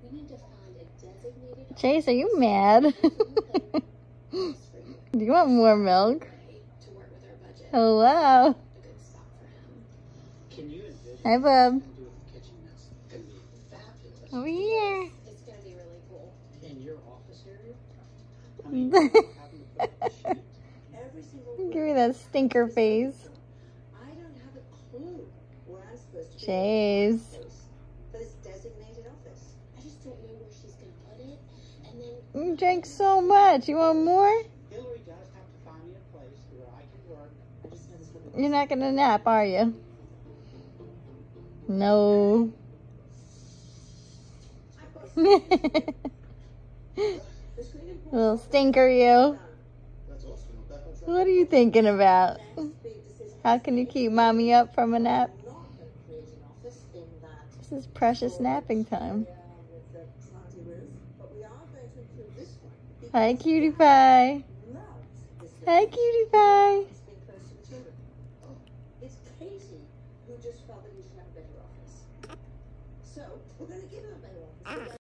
Chase, are you mad? Do you want more milk? Hello. Hi, bub. Over here. Give me that stinker face. Chase. You drank so much. You want more? You're not gonna nap, are you? No. Little stinker, you. What are you thinking about? How can you keep mommy up from a nap? This is precious napping time. Hi, cutie pie. Hi, cutie pie. It's Casey who just felt that he should have a better office. So we're going to give him a better office.